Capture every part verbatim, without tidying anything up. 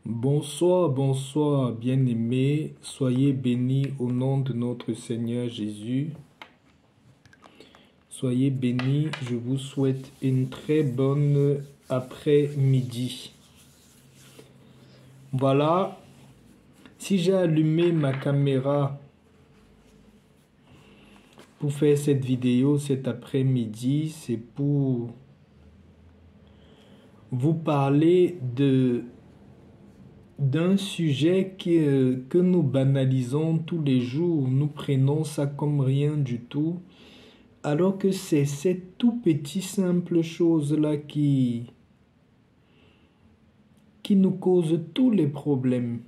Bonsoir, bonsoir, bien-aimés, soyez bénis au nom de notre Seigneur Jésus. Soyez bénis, je vous souhaite une très bonne après-midi. Voilà, si j'ai allumé ma caméra pour faire cette vidéo cet après-midi, c'est pour vous parler de d'un sujet qui, euh, que nous banalisons tous les jours. Nous prenons ça comme rien du tout, alors que c'est ces tout petites simples choses-là qui, qui nous causent tous les problèmes.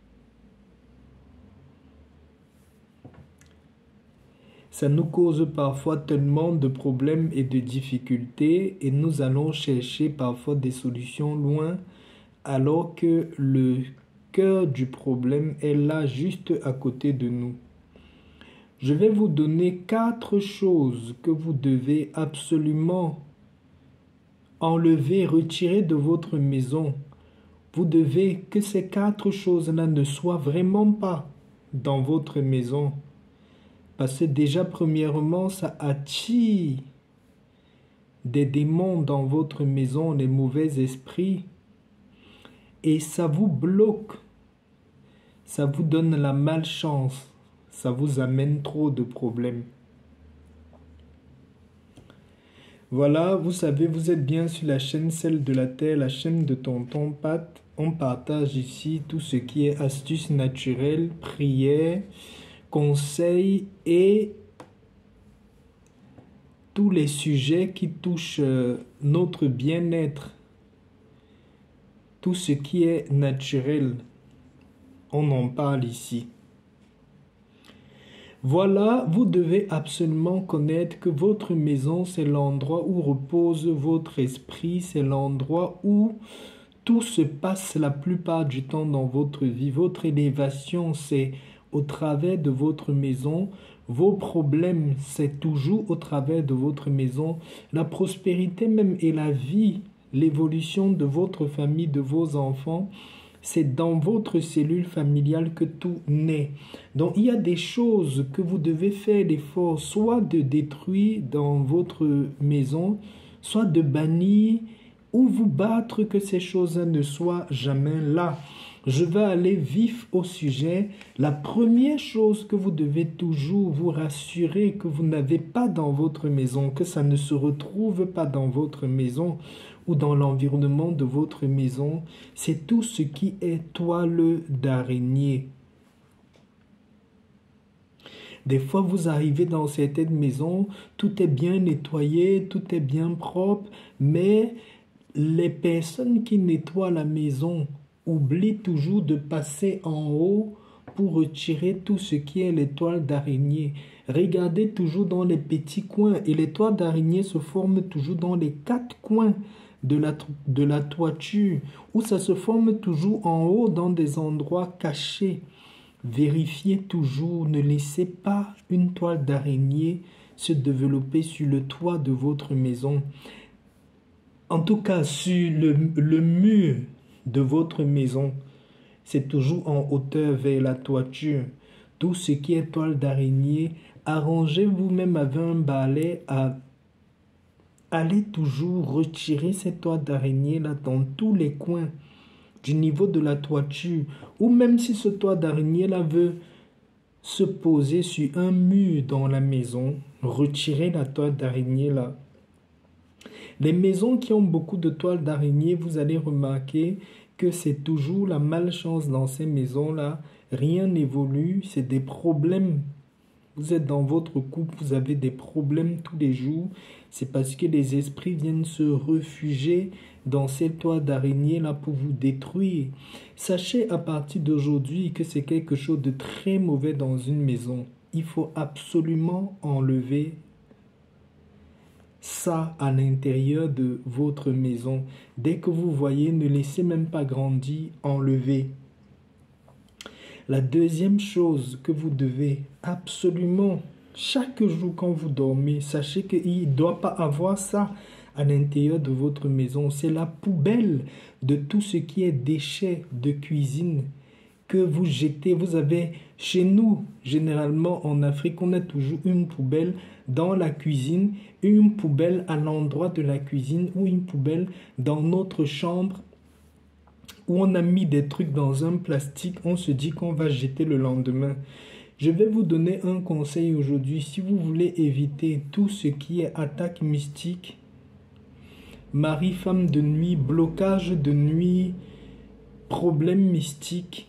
Ça nous cause parfois tellement de problèmes et de difficultés et nous allons chercher parfois des solutions loin, alors que le cœur du problème est là juste à côté de nous. Je vais vous donner quatre choses que vous devez absolument enlever, retirer de votre maison. Vous devez que ces quatre choses-là ne soient vraiment pas dans votre maison. Parce que déjà, premièrement, ça attire des démons dans votre maison, les mauvais esprits. Et ça vous bloque, ça vous donne la malchance, ça vous amène trop de problèmes. Voilà, vous savez, vous êtes bien sur la chaîne Celle de la Terre, la chaîne de Tonton Pat. On partage ici tout ce qui est astuces naturelles, prières, conseils et tous les sujets qui touchent notre bien-être. Tout ce qui est naturel, on en parle ici. Voilà, vous devez absolument connaître que votre maison, c'est l'endroit où repose votre esprit, c'est l'endroit où tout se passe la plupart du temps dans votre vie. Votre élévation, c'est au travers de votre maison. Vos problèmes, c'est toujours au travers de votre maison. La prospérité même et la vie, l'évolution de votre famille, de vos enfants, c'est dans votre cellule familiale que tout naît. Donc, il y a des choses que vous devez faire l'effort, soit de détruire dans votre maison, soit de bannir ou vous battre que ces choses ne soient jamais là. Je vais aller vif au sujet. La première chose que vous devez toujours vous rassurer que vous n'avez pas dans votre maison, que ça ne se retrouve pas dans votre maison ou dans l'environnement de votre maison, c'est tout ce qui est toile d'araignée. Des fois, vous arrivez dans certaines maisons, tout est bien nettoyé, tout est bien propre, mais les personnes qui nettoient la maison oublient toujours de passer en haut pour retirer tout ce qui est les toiles d'araignée. Regardez toujours dans les petits coins et les toiles d'araignée se forment toujours dans les quatre coins de la, de la toiture où ça se forme toujours en haut dans des endroits cachés. Vérifiez toujours, ne laissez pas une toile d'araignée se développer sur le toit de votre maison. En tout cas, sur le, le mur de votre maison, c'est toujours en hauteur vers la toiture. Tout ce qui est toile d'araignée, arrangez-vous même avec un balai à aller toujours retirer cette toile d'araignée là dans tous les coins du niveau de la toiture. Ou même si ce toile d'araignée là veut se poser sur un mur dans la maison, retirez la toile d'araignée là. Les maisons qui ont beaucoup de toiles d'araignée, vous allez remarquer que c'est toujours la malchance dans ces maisons-là. Rien n'évolue, c'est des problèmes. Vous êtes dans votre couple, vous avez des problèmes tous les jours. C'est parce que les esprits viennent se réfugier dans ces toiles d'araignée-là pour vous détruire. Sachez à partir d'aujourd'hui que c'est quelque chose de très mauvais dans une maison. Il faut absolument enlever ça à l'intérieur de votre maison. Dès que vous voyez, ne laissez même pas grandir, enlevez. La deuxième chose que vous devez absolument, chaque jour quand vous dormez, sachez qu'il ne doit pas avoir ça à l'intérieur de votre maison. C'est la poubelle de tout ce qui est déchets de cuisine que vous jetez. Vous avez, chez nous, généralement en Afrique, on a toujours une poubelle dans la cuisine, une poubelle à l'endroit de la cuisine ou une poubelle dans notre chambre où on a mis des trucs dans un plastique, on se dit qu'on va jeter le lendemain. Je vais vous donner un conseil aujourd'hui. Si vous voulez éviter tout ce qui est attaque mystique, mari, femme de nuit, blocage de nuit, problème mystique,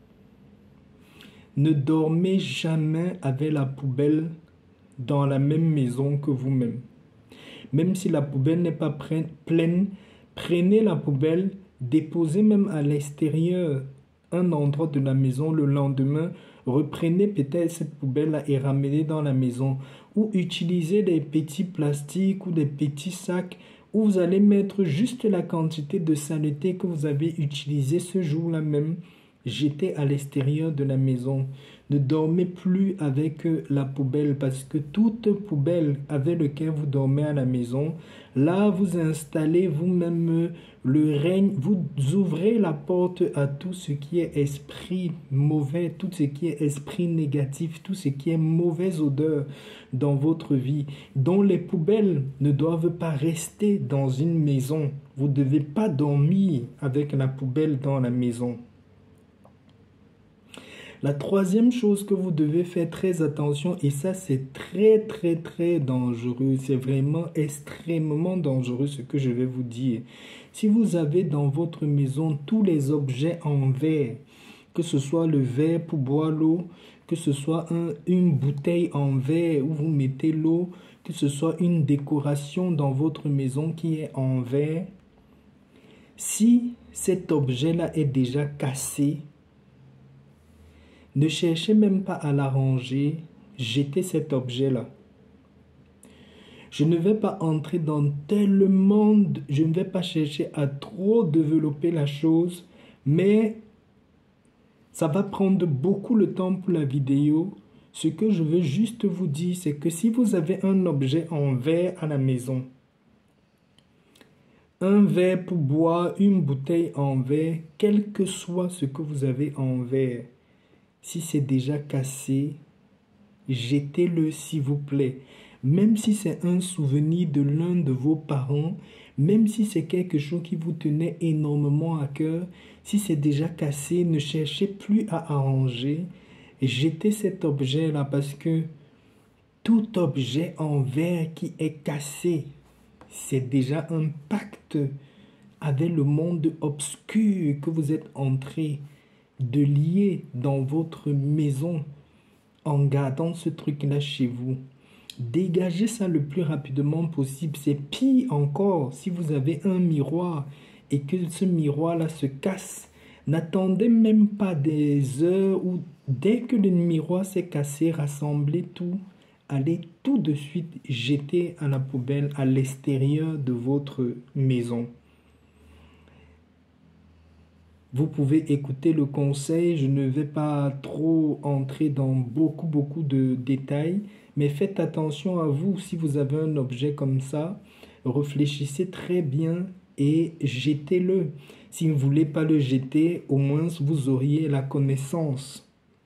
ne dormez jamais avec la poubelle dans la même maison que vous-même. Même si la poubelle n'est pas pleine, prenez la poubelle, déposez même à l'extérieur un endroit de la maison. Le lendemain, reprenez peut-être cette poubelle-là et ramenez dans la maison. Ou utilisez des petits plastiques ou des petits sacs où vous allez mettre juste la quantité de saleté que vous avez utilisée ce jour-là même. Jetez à l'extérieur de la maison. Ne dormez plus avec la poubelle parce que toute poubelle avec laquelle vous dormez à la maison, là vous installez vous-même le règne, vous ouvrez la porte à tout ce qui est esprit mauvais, tout ce qui est esprit négatif, tout ce qui est mauvaise odeur dans votre vie. Donc les poubelles ne doivent pas rester dans une maison. Vous ne devez pas dormir avec la poubelle dans la maison. La troisième chose que vous devez faire très attention, et ça c'est très très très dangereux, c'est vraiment extrêmement dangereux ce que je vais vous dire. Si vous avez dans votre maison tous les objets en verre, que ce soit le verre pour boire l'eau, que ce soit un, une bouteille en verre où vous mettez l'eau, que ce soit une décoration dans votre maison qui est en verre, si cet objet-là est déjà cassé, ne cherchez même pas à l'arranger, jetez cet objet-là. Je ne vais pas entrer dans tellement, de, je ne vais pas chercher à trop développer la chose, mais ça va prendre beaucoup de temps pour la vidéo. Ce que je veux juste vous dire, c'est que si vous avez un objet en verre à la maison, un verre pour boire, une bouteille en verre, quel que soit ce que vous avez en verre, si c'est déjà cassé, jetez-le s'il vous plaît. Même si c'est un souvenir de l'un de vos parents, même si c'est quelque chose qui vous tenait énormément à cœur, si c'est déjà cassé, ne cherchez plus à arranger. Jetez cet objet-là parce que tout objet en verre qui est cassé, c'est déjà un pacte avec le monde obscur que vous êtes entré de lier dans votre maison en gardant ce truc-là chez vous. Dégagez ça le plus rapidement possible. C'est pire encore si vous avez un miroir et que ce miroir-là se casse. N'attendez même pas des heures où dès que le miroir s'est cassé, rassemblez tout. Allez tout de suite jeter à la poubelle à l'extérieur de votre maison. Vous pouvez écouter le conseil, je ne vais pas trop entrer dans beaucoup beaucoup de détails, mais faites attention à vous si vous avez un objet comme ça, réfléchissez très bien et jetez-le. Si vous ne voulez pas le jeter, au moins vous auriez la connaissance.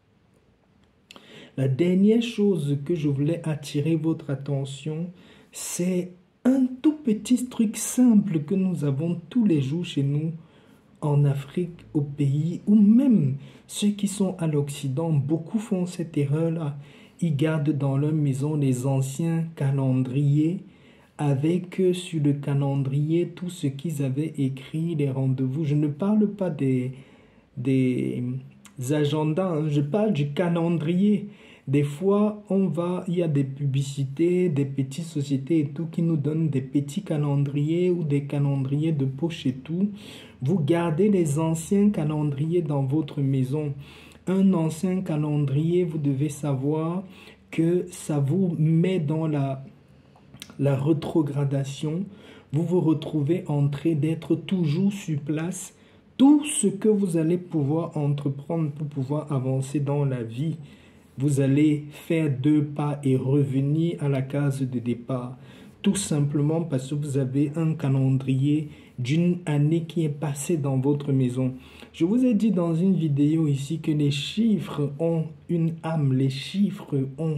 La dernière chose que je voulais attirer votre attention, c'est un tout petit truc simple que nous avons tous les jours chez nous, en Afrique, au pays, ou même ceux qui sont à l'Occident, beaucoup font cette erreur-là. Ils gardent dans leur maison les anciens calendriers avec sur le calendrier tout ce qu'ils avaient écrit, les rendez-vous. Je ne parle pas des, des agendas, hein, je parle du calendrier. Des fois, on va, il y a des publicités, des petites sociétés et tout qui nous donnent des petits calendriers ou des calendriers de poche et tout. Vous gardez les anciens calendriers dans votre maison. Un ancien calendrier, vous devez savoir que ça vous met dans la, la rétrogradation. Vous vous retrouvez en train d'être toujours sur place. Tout ce que vous allez pouvoir entreprendre pour pouvoir avancer dans la vie, vous allez faire deux pas et revenir à la case de départ. tout simplement parce que vous avez un calendrier d'une année qui est passée dans votre maison. Je vous ai dit dans une vidéo ici que les chiffres ont une âme, les chiffres ont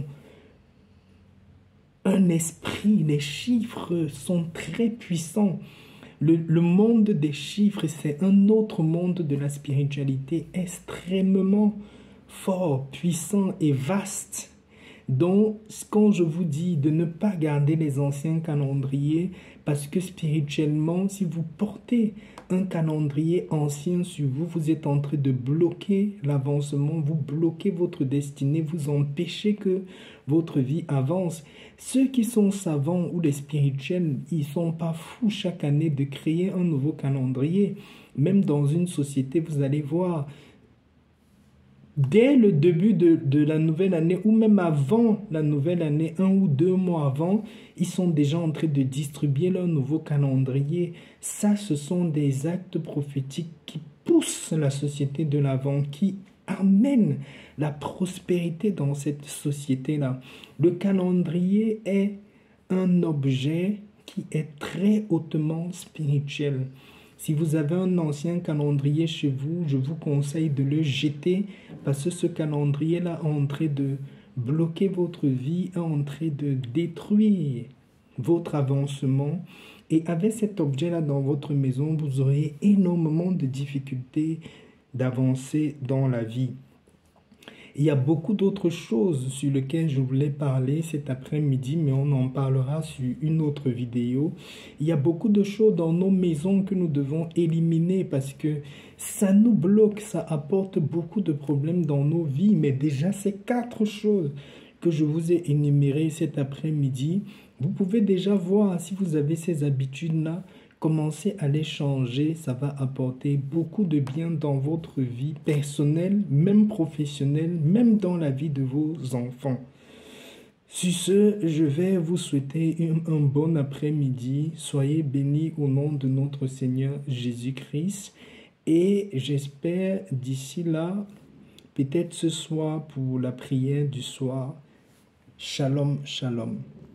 un esprit, les chiffres sont très puissants. Le, le monde des chiffres, c'est un autre monde de la spiritualité extrêmement fort, puissant et vaste. Donc, quand je vous dis de ne pas garder les anciens calendriers, parce que spirituellement, si vous portez un calendrier ancien sur vous, vous êtes en train de bloquer l'avancement, vous bloquez votre destinée, vous empêchez que votre vie avance. Ceux qui sont savants ou les spirituels, ils ne sont pas fous chaque année de créer un nouveau calendrier. Même dans une société, vous allez voir, dès le début de, de la nouvelle année ou même avant la nouvelle année, un ou deux mois avant, ils sont déjà en train de distribuer leur nouveau calendrier. Ça, ce sont des actes prophétiques qui poussent la société de l'avant, qui amènent la prospérité dans cette société-là. Le calendrier est un objet qui est très hautement spirituel. Si vous avez un ancien calendrier chez vous, je vous conseille de le jeter parce que ce calendrier-là est en train de bloquer votre vie, est en train de détruire votre avancement. Et avec cet objet-là dans votre maison, vous aurez énormément de difficultés d'avancer dans la vie. Il y a beaucoup d'autres choses sur lesquelles je voulais parler cet après-midi, mais on en parlera sur une autre vidéo. Il y a beaucoup de choses dans nos maisons que nous devons éliminer parce que ça nous bloque, ça apporte beaucoup de problèmes dans nos vies. Mais déjà, ces quatre choses que je vous ai énumérées cet après-midi, vous pouvez déjà voir si vous avez ces habitudes-là. Commencez à les changer, ça va apporter beaucoup de bien dans votre vie personnelle, même professionnelle, même dans la vie de vos enfants. Sur ce, je vais vous souhaiter un, un bon après-midi. Soyez bénis au nom de notre Seigneur Jésus-Christ. Et j'espère d'ici là, peut-être ce soir pour la prière du soir. Shalom, shalom.